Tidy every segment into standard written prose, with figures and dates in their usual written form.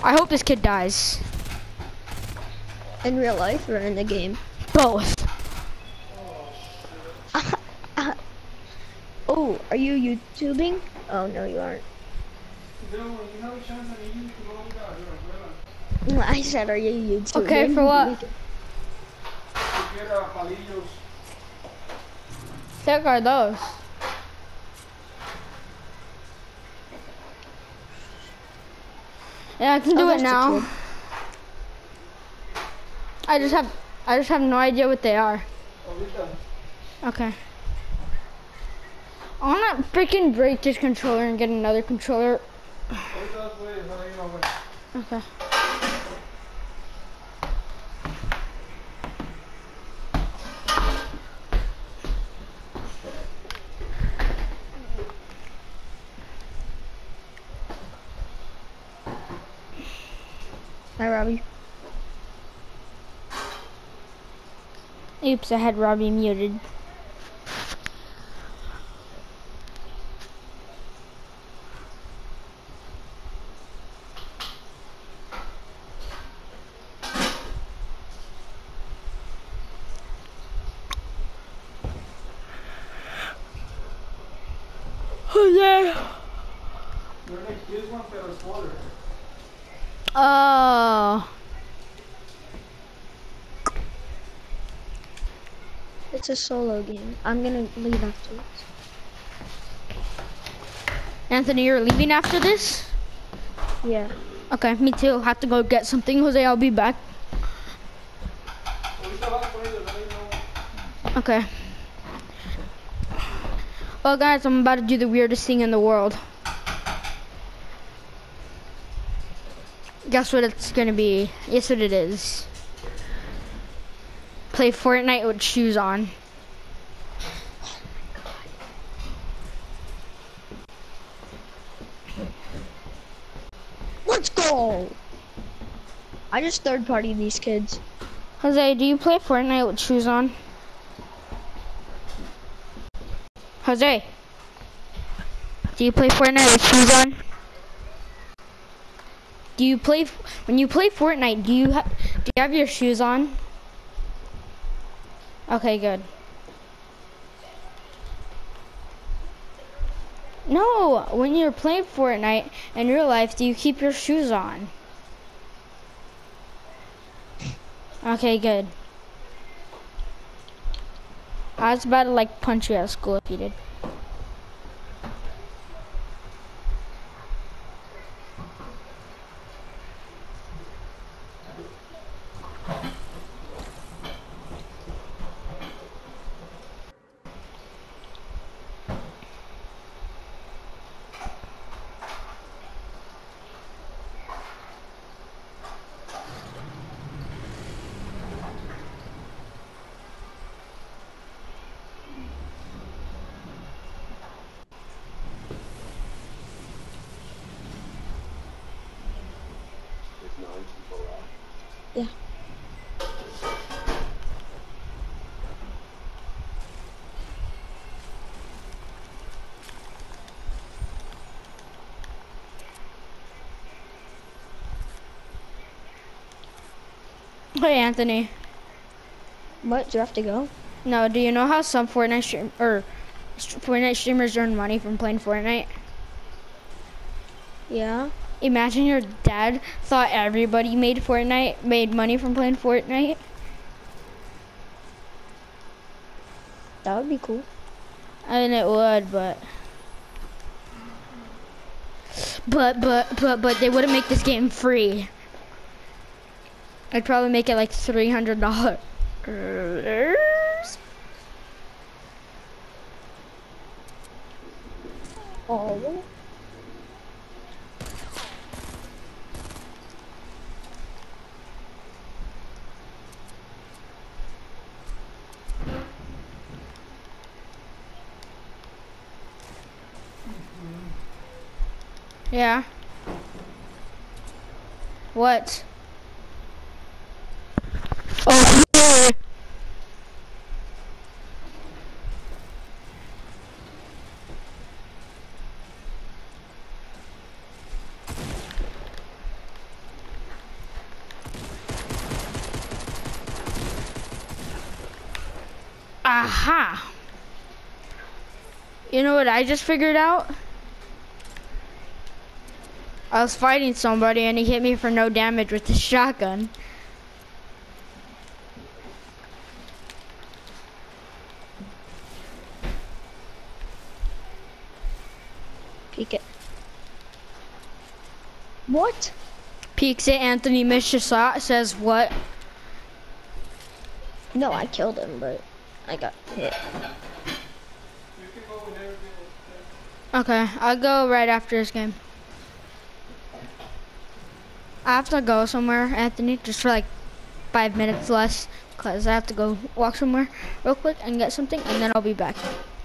I hope this kid dies. In real life or in the game? Both. Oh, are you YouTubing? Oh, no, you aren't. I said, are you YouTubing? Okay, for what? What are those? Yeah, I can do it now. I just have no idea what they are. Okay. I wanna freaking break this controller and get another controller. Okay. Hi, Robbie. Oops, I had Robbie muted. Jose. Oh. It's a solo game. I'm gonna leave afterwards. Anthony, you're leaving after this? Yeah. Okay, me too. Have to go get something. Jose, I'll be back. Okay. Well, guys, I'm about to do the weirdest thing in the world. Guess what it's gonna be? Guess what it is. Play Fortnite with shoes on. Let's go! I just third-party these kids. Jose, do you play Fortnite with shoes on? Jose, do you play Fortnite with shoes on? Do you play, when you play Fortnite, do you have your shoes on? Okay, good. No, when you're playing Fortnite in real life, do you keep your shoes on? Okay, good. I was about to like punch you out of school if you did. Yeah. Hey, Anthony. What, do you have to go? No, do you know how some Fortnite streamers earn money from playing Fortnite? Yeah. Imagine your dad thought everybody made money from playing Fortnite. That would be cool. I mean, it would, but they wouldn't make this game free. I'd probably make it like $300. Oh. Yeah. What? Oh, yeah. Aha! You know what I just figured out? I was fighting somebody and he hit me for no damage with the shotgun. Peek it. What? Peeks it, Anthony missed your shot, says what? No, I killed him, but I got hit. Okay, I'll go right after this game. I have to go somewhere, Anthony, just for like 5 minutes less, because I have to go walk somewhere real quick and get something, and then I'll be back.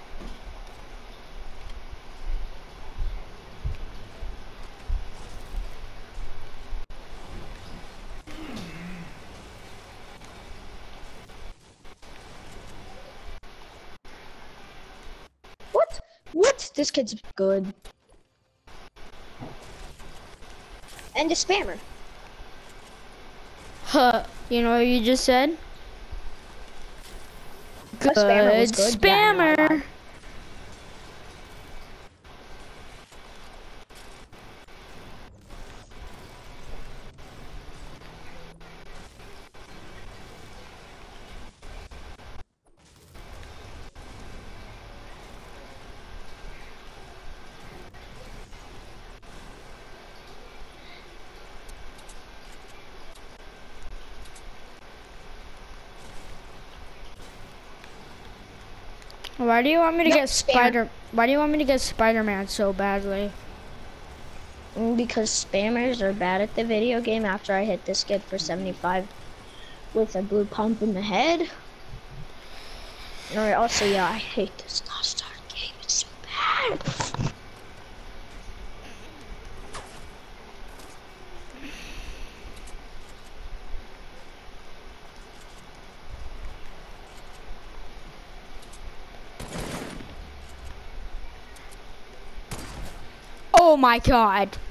What? What? This kid's good. And a spammer. Huh, you know what you just said? The spammer was good. Spammer! Yeah, Why do you want me to No, get spammer. Why do you want me to get Spider-Man so badly? Because spammers are bad at the video game after I hit this kid for 75 with a blue pump in the head. Or also, yeah, I hate this Lost Ark game. It's so bad. Oh my god.